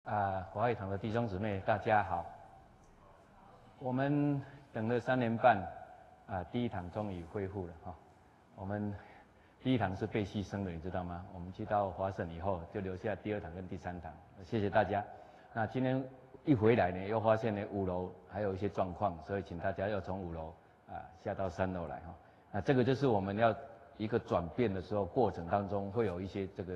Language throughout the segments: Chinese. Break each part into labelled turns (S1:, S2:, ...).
S1: 华语堂的弟兄姊妹，大家好。我们等了3年半，第一堂终于恢复了哈。我们第一堂是被牺牲的，你知道吗？我们去到华省以后，就留下第2堂跟第3堂。谢谢大家。那今天一回来呢，又发现呢5楼还有一些状况，所以请大家要从5楼下到3楼来哈。那这个就是我们要一个转变的时候，过程当中会有一些这个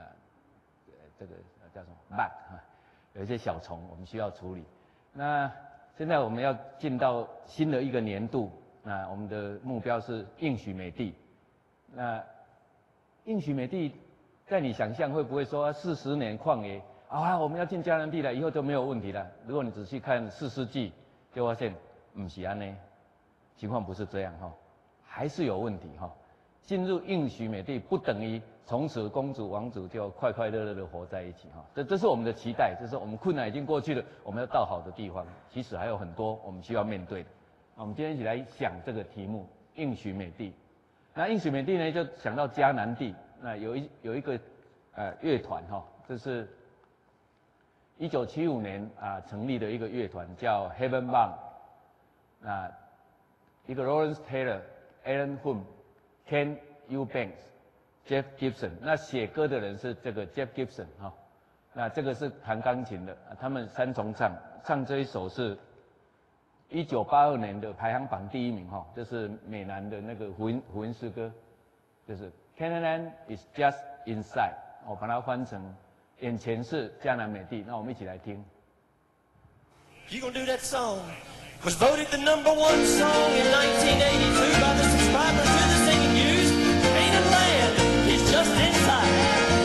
S1: 叫什么 bug 有一些小虫我们需要处理。那现在我们要进到新的一个年度，那我们的目标是应许美地。那应许美地，在你想象会不会说40年旷野我们要进迦南地了，以后就没有问题了？如果你仔细看4世纪，就发现不是安呢，情况不是这样哈，还是有问题哈。进入应许美地不等于从此公主王子就快快乐乐的活在一起哈，这是我们的期待，这是我们困难已经过去了，我们要到好的地方。其实还有很多我们需要面对的。我们今天一起来想这个题目：应许美地。那应许美地呢，就想到迦南地。那有一个乐团哈，这是1975年成立的一个乐团，叫 Heaven Bound。一个 Lawrence Taylor、Alan Hume、Ken Eubanks、Jeff Gibson， 那写歌的人是这个 Jeff Gibson 哈，那这个是弹钢琴的，他们3重唱这一首是1982年的排行榜第1名哈，这是美南的那个福音诗歌，就是 Canaan is just inside， 我把它翻成眼前是迦南美地，那我们一起来听。
S2: You gonna do that song? Was voted the #1 song in 1982 by the subscribers to the Singing News. Canaan land is just inside.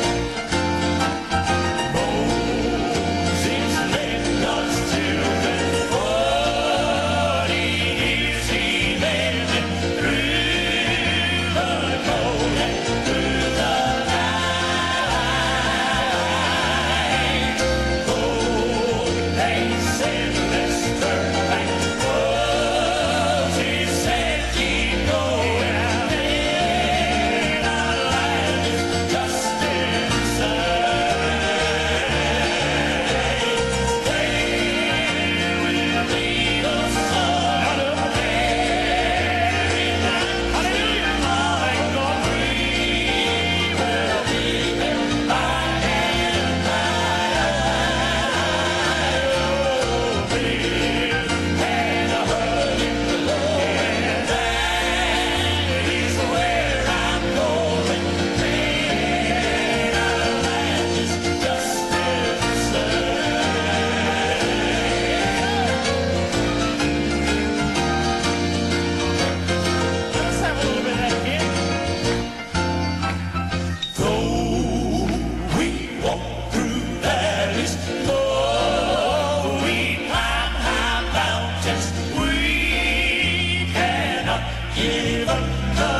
S2: Moses led God's children 40 years. He led them through the cold and through the night. Oh, they said, let's turn back. Moses said, keep going. Canaan land is just inside. They will lead us on a very night. Hallelujah! My God, we will be there by and by. Oh, live and hug in the Lord, and that is where I'm going. Canaan land is just inside. Let's have a little bit of that again. Though we walk through valleys, though we climb high mountains, we cannot give up the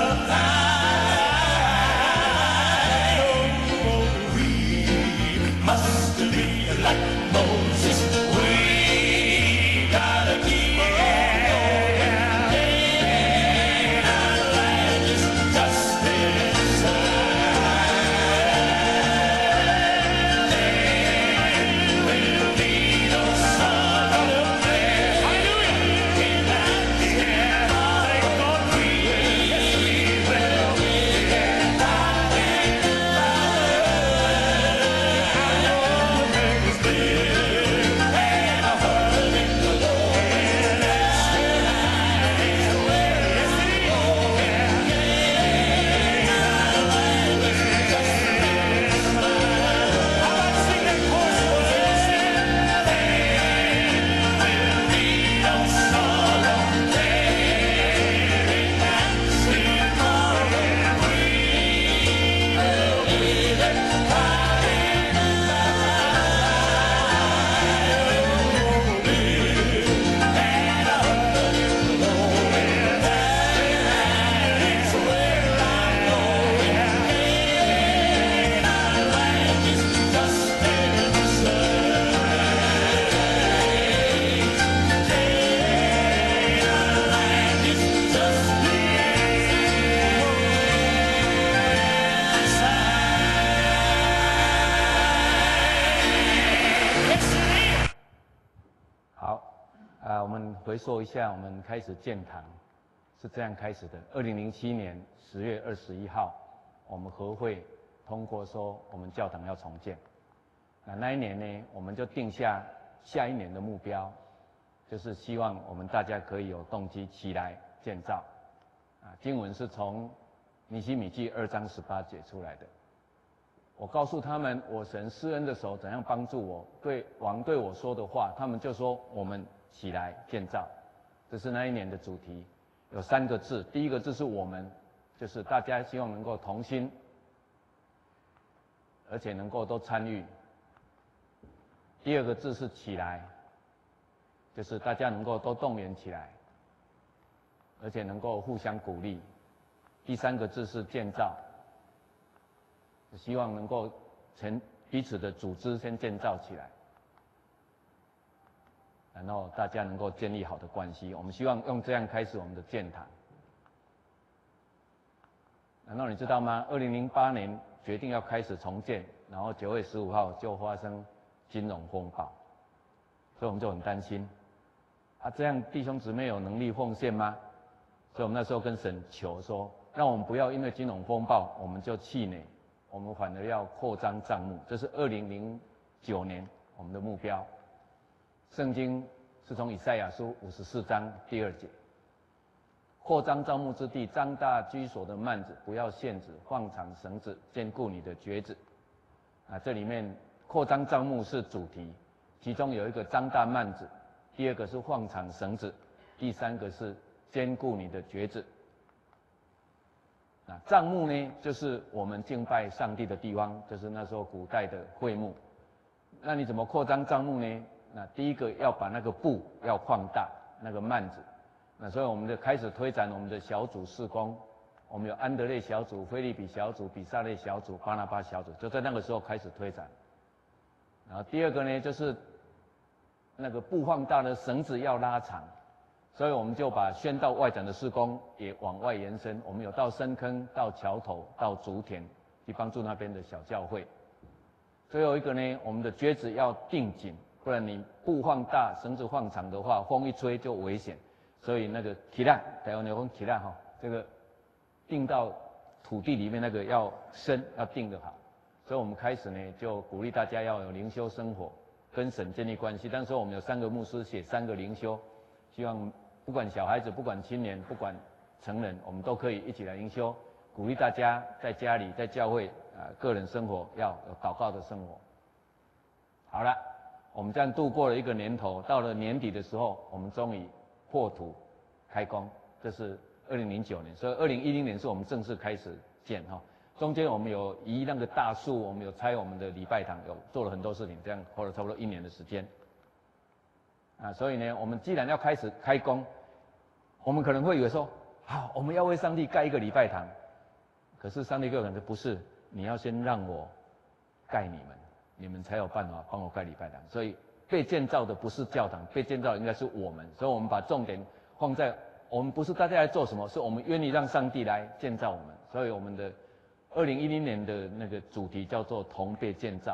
S2: fight. Oh, we must be like Moses. We gotta keep on going. Canaan land is just inside. They will lead us on a very in that sky. My God, we will be there by and by. I know there is
S1: 我们回溯一下，我们开始建堂是这样开始的。2007年10月21号，我们和会通过说我们教堂要重建。那一年呢，我们就定下下一年的目标，就是希望我们大家可以有动机起来建造。经文是从尼希米记2章18节出来的。我告诉他们，我神施恩的手怎样帮助我，对王对我说的话，他们就说我们起来建造。这是那一年的主题，有3个字。第一个字是我们，就是大家希望能够同心，而且能够都参与。第二个字是起来，就是大家能够都动员起来，而且能够互相鼓励。第3个字是建造，希望能够彼此的组织先建造起来，然后大家能够建立好的关系。我们希望用这样开始我们的建堂。然后你知道吗？2008年决定要开始重建，然后9月15号就发生金融风暴，所以我们就很担心。这样弟兄姊妹有能力奉献吗？所以我们那时候跟神求说，让我们不要因为金融风暴我们就气馁，我们反而要扩张帐幕。这是2009年我们的目标。圣经是从以赛亚书54章第2节，扩张帐幕之地，张大居所的幔子，不要限制，放长绳子，坚固你的橛子。这里面扩张帐幕是主题，其中有一个张大幔子，第2个是放长绳子，第3个是坚固你的橛子。帐幕呢，就是我们敬拜上帝的地方，就是那时候古代的会幕。那你怎么扩张帐幕呢？那第一个要把那个布要放大，那个幔子。所以我们就开始推展我们的小组事工。我们有安德烈小组、腓立比小组、比撒类小组、巴拿巴小组，就在那个时候开始推展。然后第2个呢，就是那个布放大的绳子要拉长。所以我们就把宣道外展的事工也往外延伸，我们有到深坑、到桥头、到竹田，去帮助那边的小教会。最后一个呢，我们的橛子要定紧，不然你布放大、绳子放长的话，风一吹就危险。所以那个起来，台湾有讲起来哈，这个定到土地里面那个要深，要定得好。所以我们开始呢，就鼓励大家要有灵修生活，跟神建立关系。当时我们有3个牧师写3个灵修，希望不管小孩子、不管青年、不管成人，我们都可以一起来灵修，鼓励大家在家里、在教会个人生活要有祷告的生活。好了，我们这样度过了1个年头，到了年底的时候，我们终于破土开工，这是2009年，所以2010年是我们正式开始建哈。中间我们有移那个大树，我们有拆我们的礼拜堂，有做了很多事情，这样花了差不多1年的时间。所以呢，我们既然要开始开工，我们可能会以为说，好，我们要为上帝盖一个礼拜堂。可是上帝可能说不是，你要先让我盖你们，你们才有办法帮我盖礼拜堂。所以被建造的不是教堂，被建造的应该是我们。所以我们把重点放在我们不是大家来做什么，是我们愿意让上帝来建造我们。所以我们的2010年的那个主题叫做同被建造。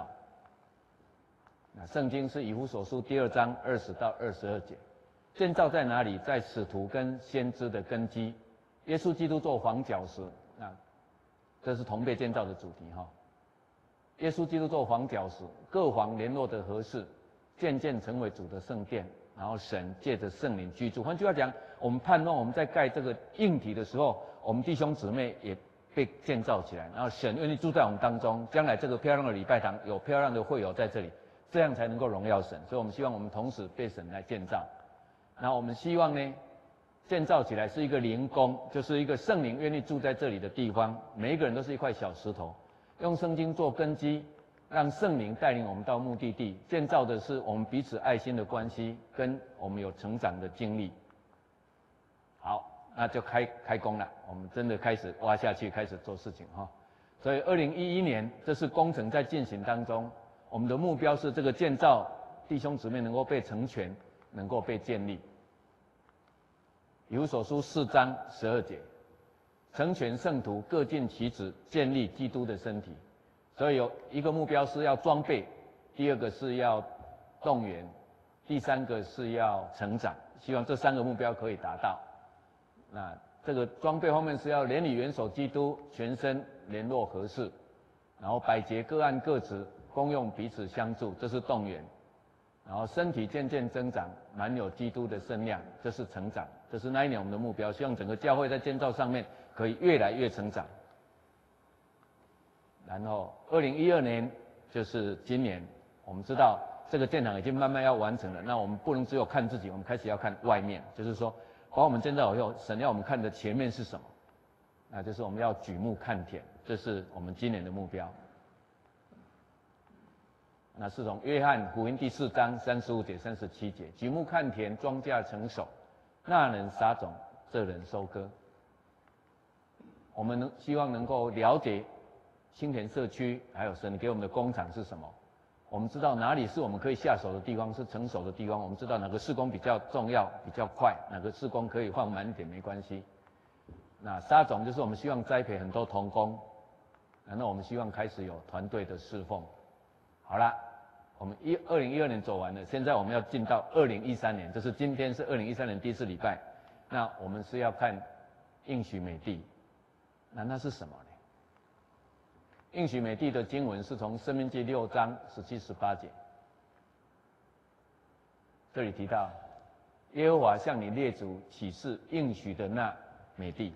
S1: 圣经是以弗所书第2章20到22节，建造在哪里？在使徒跟先知的根基，耶稣基督做房角石。这是同被建造的主题哈。耶稣基督做房角石，各房联络的合适，渐渐成为主的圣殿，然后神借着圣灵居住。换句话讲，我们盼望我们在盖这个硬体的时候，我们弟兄姊妹也被建造起来，然后神愿意住在我们当中。将来这个漂亮的礼拜堂有漂亮的会友在这里，这样才能够荣耀神。所以我们希望我们同时被神来建造。然后我们希望呢，建造起来是一个灵宫，就是一个圣灵愿意住在这里的地方。每一个人都是一块小石头，用圣经做根基，让圣灵带领我们到目的地。建造的是我们彼此爱心的关系，跟我们有成长的经历。好，那就开工了，我们真的开始挖下去，开始做事情哈。所以2011年，这是工程在进行当中。我们的目标是这个建造弟兄姊妹能够被成全，能够被建立。以弗所书4章12节，成全圣徒，各尽其职，建立基督的身体。所以有一个目标是要装备，第2个是要动员，第3个是要成长。 希望这3个目标可以达到。那这个装备方面是要联里元首基督，全身联络合适，然后百节各按各职，功用彼此相助，这是动员。然后身体渐渐增长，满有基督的身量，这是成长，这是那一年我们的目标。希望整个教会在建造上面可以越来越成长。然后2012年就是今年，我们知道这个建堂已经慢慢要完成了，那我们不能只有看自己，我们开始要看外面，就是说把我们建造以后，神要我们看的前面是什么？那就是我们要举目看田，这是我们今年的目标。那是从约翰福音第4章35节、37节，举目看田，庄稼成熟，那人撒种，这人收割。我们希望能够了解新田社区还有神给我们的工厂是什么。我们知道哪里是我们可以下手的地方，是成熟的地方。我们知道哪个事工比较重要、比较快，哪个事工可以放慢一点没关系。那撒种就是我们希望栽培很多同工，然后我们希望开始有团队的侍奉。好了，我们2012年走完了，现在我们要进到2013年，就是今天是2013年第4礼拜。那我们是要看应许美地，那是什么呢？应许美地的经文是从申命记6章17、18节，这里提到耶和华向你列祖起誓应许的那美地。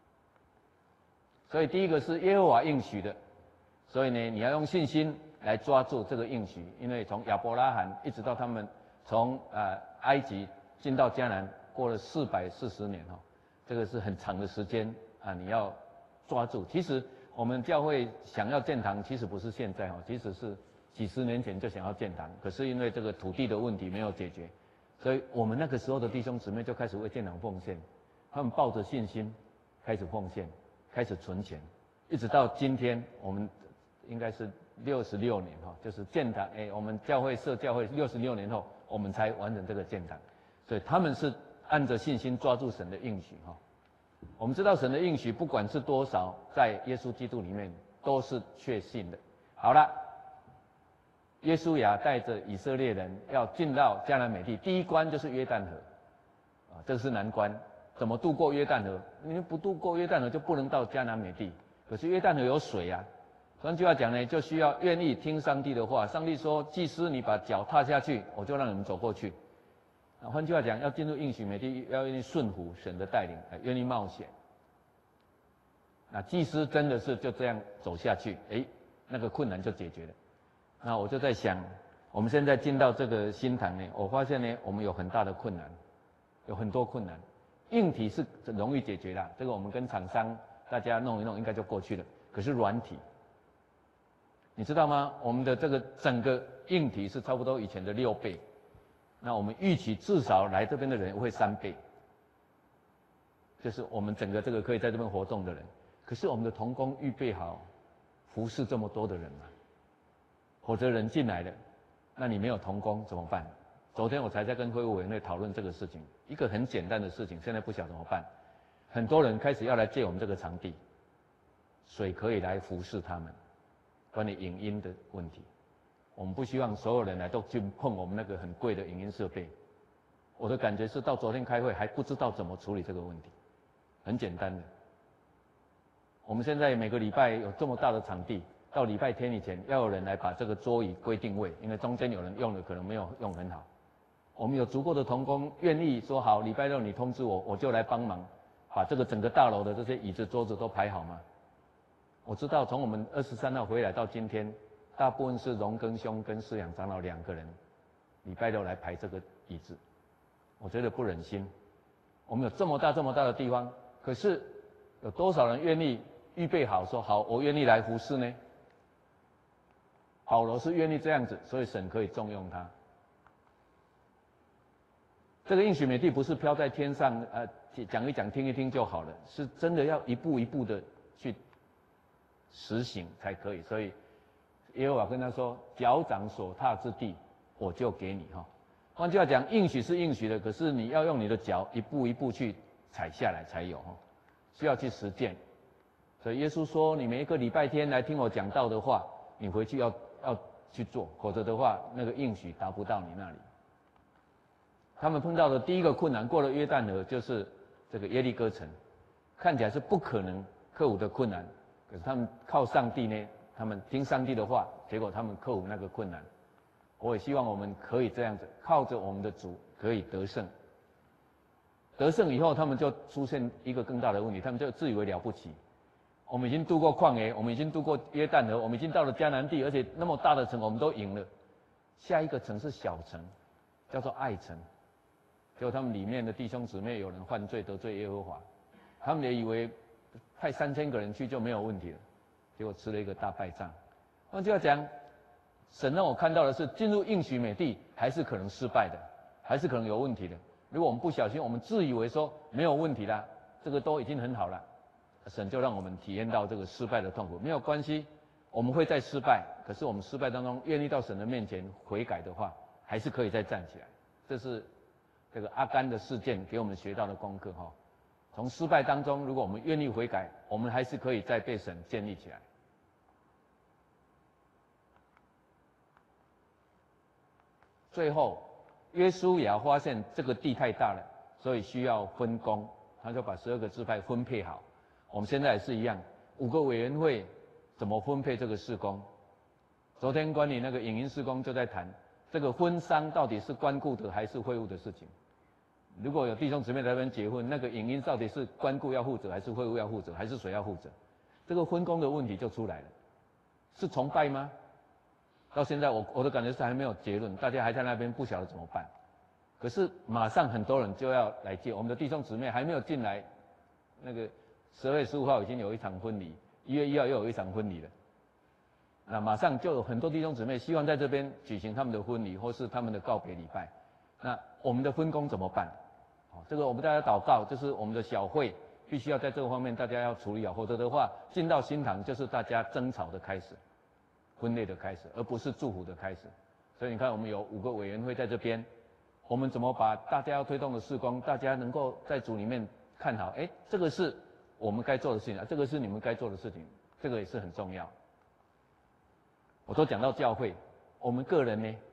S1: 所以第一个是耶和华应许的，所以呢，你要用信心来抓住这个应许，因为从亚伯拉罕一直到他们从埃及进到迦南，过了440年哈，这个是很长的时间啊，你要抓住。其实我们教会想要建堂，其实不是现在哈，其实是几十年前就想要建堂，可是因为这个土地的问题没有解决，所以我们那个时候的弟兄姊妹就开始为建堂奉献，他们抱着信心开始奉献，开始存钱，一直到今天，我们应该是66年哈，就是建堂我们教会设教会66年后，我们才完成这个建堂，所以他们是按着信心抓住神的应许哈。我们知道神的应许不管是多少，在耶稣基督里面都是确信的。好了，耶稣亚带着以色列人要进到迦南美地，第一关就是约旦河，这是难关。怎么渡过约旦河？你不渡过约旦河就不能到迦南美地。可是约旦河有水啊，换句话讲呢，就需要愿意听上帝的话。上帝说：“祭司，你把脚踏下去，我就让你们走过去。”换句话讲，要进入应许美地，要愿意顺服神的带领，愿意冒险。那祭司真的是就这样走下去，那个困难就解决了。那我就在想，我们现在进到这个新堂呢，我发现呢，我们有很大的困难，有很多困难。硬体是容易解决的，这个我们跟厂商大家弄一弄，应该就过去了。可是软体，你知道吗？我们的这个整个硬体是差不多以前的6倍。那我们预期至少来这边的人会3倍，就是我们整个这个可以在这边活动的人。可是我们的同工预备好服侍这么多的人吗？否则人进来了，那你没有同工怎么办？昨天我才在跟会务委员会讨论这个事情，一个很简单的事情，现在不晓得怎么办。很多人开始要来借我们这个场地，水可以来服侍他们，关于影音的问题。我们不希望所有人来都去碰我们那个很贵的影音设备。我的感觉是到昨天开会还不知道怎么处理这个问题，很简单的。我们现在每个礼拜有这么大的场地，到礼拜天以前要有人来把这个桌椅归定位，因为中间有人用的可能没有用很好。我们有足够的同工愿意说好，礼拜六你通知我，我就来帮忙，把这个整个大楼的这些椅子桌子都排好吗？我知道从我们23号回来到今天，大部分是荣根兄跟思养长老2个人，礼拜六来排这个椅子，我觉得不忍心。我们有这么大的地方，可是有多少人愿意预备好说好，我愿意来服侍呢？保罗是愿意这样子，所以神可以重用他。这个应许美地不是飘在天上，讲一讲听一听就好了，是真的要一步一步的去实行才可以。所以耶和华跟他说：“脚掌所踏之地，我就给你。”换句话讲，应许是应许的，可是你要用你的脚一步一步去踩下来才有，需要去实践。所以耶稣说：“你每一个礼拜天来听我讲道的话，你回去要去做，否则的话，那个应许达不到你那里。” 他们碰到的第一个困难，过了约旦河就是这个耶利哥城，看起来是不可能克服的困难，可是他们靠上帝呢，他们听上帝的话，结果他们克服那个困难。我也希望我们可以这样子，靠着我们的主可以得胜。得胜以后，他们就出现一个更大的问题，他们就自以为了不起。我们已经渡过旷野，我们已经渡过约旦河，我们已经到了迦南地，而且那么大的城我们都赢了。下一个城是小城，叫做爱城。结果他们里面的弟兄姊妹有人犯罪得罪耶和华，他们也以为派3000个人去就没有问题了，结果吃了一个大败仗。换句话讲，神让我看到的是，进入应许美地还是可能失败的，还是可能有问题的。如果我们不小心，我们自以为说没有问题啦，这个都已经很好了，神就让我们体验到这个失败的痛苦。没有关系，我们会再失败，可是我们失败当中愿意到神的面前悔改的话，还是可以再站起来。这是这个阿甘的事件给我们学到的功课哈。从失败当中，如果我们愿意悔改，我们还是可以再被神建立起来。最后，约书亚发现这个地太大了，所以需要分工，他就把12个支派分配好。我们现在也是一样，5个委员会怎么分配这个事工？昨天关于那个影音事工就在谈，这个婚丧到底是关顾的还是会务的事情？如果有弟兄姊妹在那边结婚，那个影音到底是关顾要负责，还是会务要负责，还是谁要负责？这个分工的问题就出来了。是崇拜吗？到现在我的感觉是还没有结论，大家还在那边不晓得怎么办。可是马上很多人就要来接，我们的弟兄姊妹还没有进来，那个12月15号已经有一场婚礼，1月1号又有一场婚礼了。那马上就有很多弟兄姊妹希望在这边举行他们的婚礼，或是他们的告别礼拜。那我们的分工怎么办？这个我们大家祷告，就是我们的小会必须要在这个方面大家要处理好，否则的话进到新堂就是大家争吵的开始，分裂的开始，而不是祝福的开始。所以你看，我们有5个委员会在这边，我们怎么把大家要推动的事工，大家能够在主里面看好，这个是我们该做的事情，这个是你们该做的事情，这个也是很重要。我都讲到教会，我们个人呢，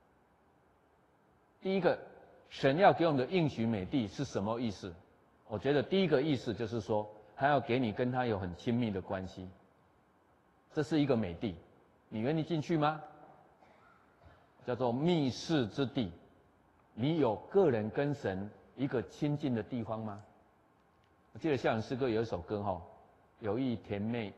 S1: 第一个，神要给我们的应许美地是什么意思？我觉得第一个意思就是说，他要给你跟他有很亲密的关系，这是一个美地，你愿意进去吗？叫做密室之地，你有个人跟神一个亲近的地方吗？我记得校园诗歌有一首歌哈，有一甜美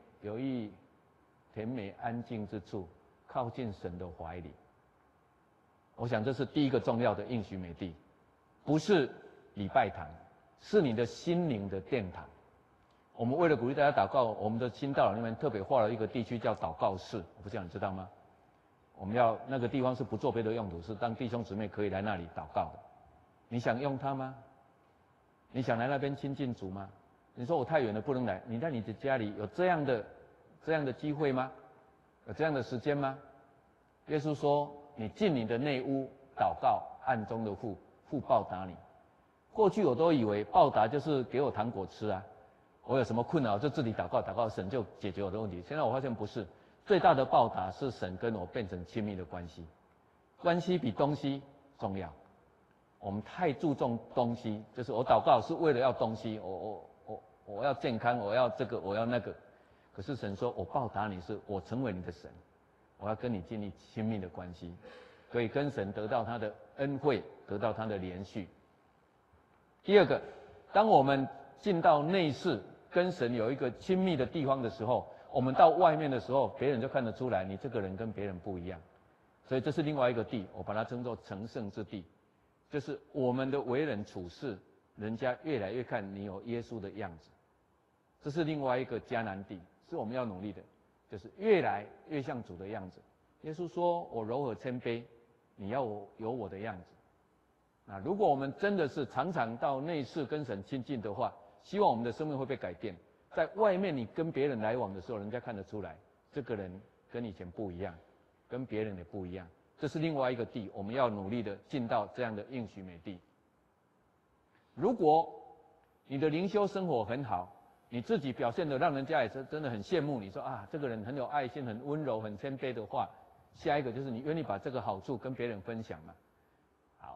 S1: 安静之处，靠近神的怀里。我想这是第一个重要的应许美地，不是礼拜堂，是你的心灵的殿堂。我们为了鼓励大家祷告，我们的新道老那边特别划了一个地区叫祷告室，我不知道你知道吗？我们要那个地方是不做别的用途，是当弟兄姊妹可以来那里祷告的。你想用它吗？你想来那边亲近主吗？你说我太远了不能来，你在你的家里有这样的机会吗？有这样的时间吗？耶稣说，你进你的内屋祷告，暗中的父报答你。过去我都以为报答就是给我糖果吃啊，我有什么困扰就自己祷告，神就解决我的问题。现在我发现不是，最大的报答是神跟我变成亲密的关系，关系比东西重要。我们太注重东西，就是我祷告是为了要东西，我要健康，我要这个，我要那个。可是神说，我报答你是我成为你的神，我要跟你建立亲密的关系，可以跟神得到他的恩惠，得到他的连续。第二个，当我们进到内室，跟神有一个亲密的地方的时候，我们到外面的时候，别人就看得出来你这个人跟别人不一样。所以这是另外一个地，我把它称作成圣之地，就是我们的为人处事，人家越来越看你有耶稣的样子。这是另外一个迦南地，是我们要努力的，就是越来越像主的样子。耶稣说，我柔和谦卑，你要有我的样子。那如果我们真的是常常到内室跟神亲近的话，希望我们的生命会被改变。在外面你跟别人来往的时候，人家看得出来，这个人跟以前不一样，跟别人也不一样。这是另外一个地，我们要努力的进到这样的应许美地。如果你的灵修生活很好，你自己表现的让人家也是真的很羡慕，你说啊，这个人很有爱心，很温柔，很谦卑的话，下一个就是你愿意把这个好处跟别人分享嘛。好，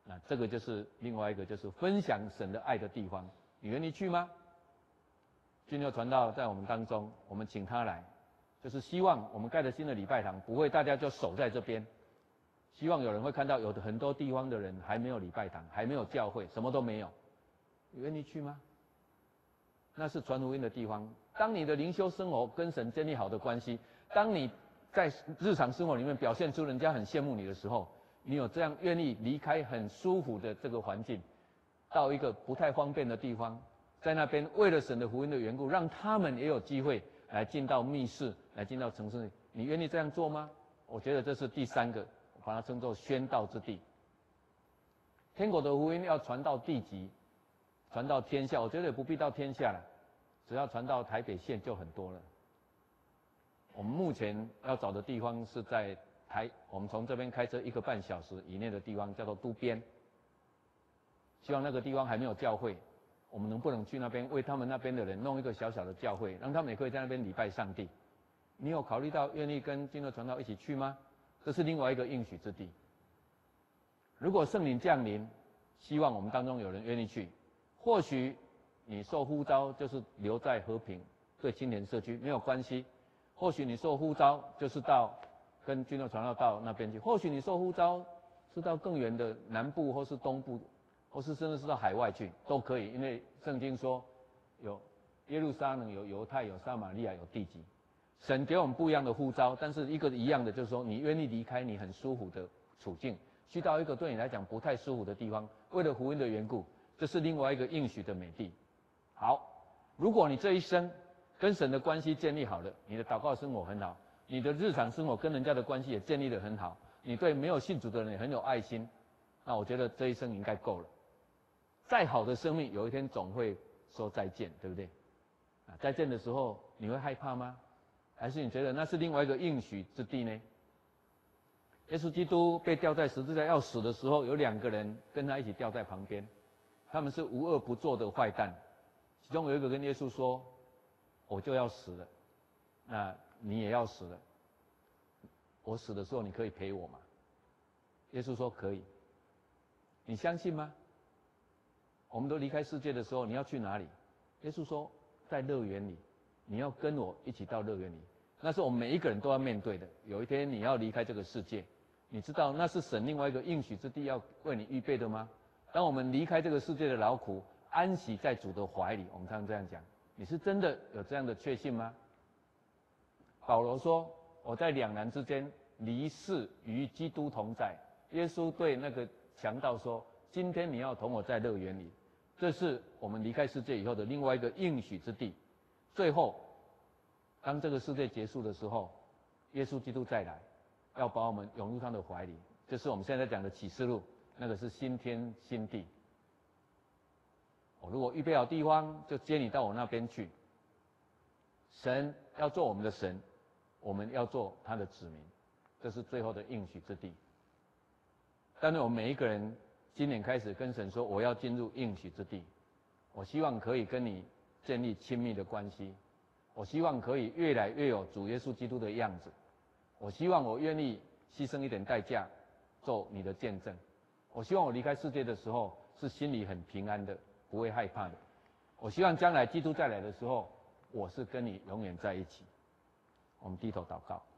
S1: 那这个就是另外一个，就是分享神的爱的地方。你愿意去吗？军佑传道在我们当中，我们请他来，就是希望我们盖的新的礼拜堂不会大家就守在这边，希望有人会看到有的很多地方的人还没有礼拜堂，还没有教会，什么都没有，你愿意去吗？那是传福音的地方。当你的灵修生活跟神建立好的关系，当你在日常生活里面表现出人家很羡慕你的时候，你有这样愿意离开很舒服的这个环境，到一个不太方便的地方，在那边为了神的福音的缘故，让他们也有机会来进到密室，来进到城市里，你愿意这样做吗？我觉得这是第三个，我把它称作宣道之地。天国的福音要传到地极，传到天下，我觉得也不必到天下了，只要传到台北县就很多了。我们目前要找的地方是在我们从这边开车1个半小时以内的地方，叫做都边。希望那个地方还没有教会，我们能不能去那边为他们那边的人弄一个小小的教会，让他们也可以在那边礼拜上帝？你有考虑到愿意跟金乐传道一起去吗？这是另外一个应许之地。如果圣灵降临，希望我们当中有人愿意去。或许你受呼召就是留在和平对青年社区没有关系，或许你受呼召就是跟军乐传道到那边去，或许你受呼召是到更远的南部或是东部，或是甚至是到海外去都可以，因为圣经说有耶路撒冷、有犹太、有撒玛利亚、有地极。神给我们不一样的呼召，但是一个一样的就是说，你愿意离开你很舒服的处境，去到一个对你来讲不太舒服的地方，为了福音的缘故，这是另外一个应许的美地。好，如果你这一生跟神的关系建立好了，你的祷告生活很好，你的日常生活跟人家的关系也建立得很好，你对没有信主的人也很有爱心，那我觉得这一生应该够了。再好的生命，有一天总会说再见，对不对？再见的时候，你会害怕吗？还是你觉得那是另外一个应许之地呢？耶稣基督被吊在十字架要死的时候，有2个人跟他一起吊在旁边，他们是无恶不作的坏蛋，其中有一个跟耶稣说：“我就要死了，那你也要死了，我死的时候你可以陪我吗？”耶稣说：“可以。”你相信吗？我们都离开世界的时候，你要去哪里？耶稣说：“在乐园里。”你要跟我一起到乐园里，那是我们每一个人都要面对的。有一天你要离开这个世界，你知道那是神另外一个应许之地要为你预备的吗？当我们离开这个世界的劳苦，安息在主的怀里，我们常常这样讲，你是真的有这样的确信吗？保罗说：“我在两难之间，离世与基督同在。”耶稣对那个强盗说：“今天你要同我在乐园里。”这是我们离开世界以后的另外一个应许之地。最后，当这个世界结束的时候，耶稣基督再来，要把我们涌入他的怀里。这是我们现在讲的启示录，那个是新天新地。我如果预备好地方，就接你到我那边去。神要做我们的神，我们要做他的子民，这是最后的应许之地。但是我们每一个人今年开始跟神说，我要进入应许之地。我希望可以跟你建立亲密的关系，我希望可以越来越有主耶稣基督的样子，我希望我愿意牺牲一点代价做你的见证，我希望我离开世界的时候是心里很平安的，不会害怕的，我希望将来基督再来的时候，我是跟你永远在一起。我们低头祷告。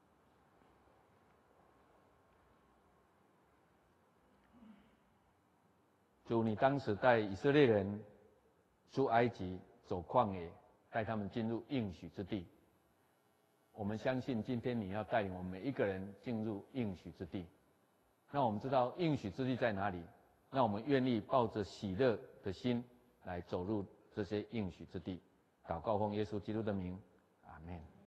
S1: 主，你当时带以色列人出埃及，走旷野，带他们进入应许之地。我们相信今天你要带领我们每一个人进入应许之地。那我们知道应许之地在哪里？那我们愿意抱着喜乐的心来走入这些应许之地。祷告奉耶稣基督的名，阿们。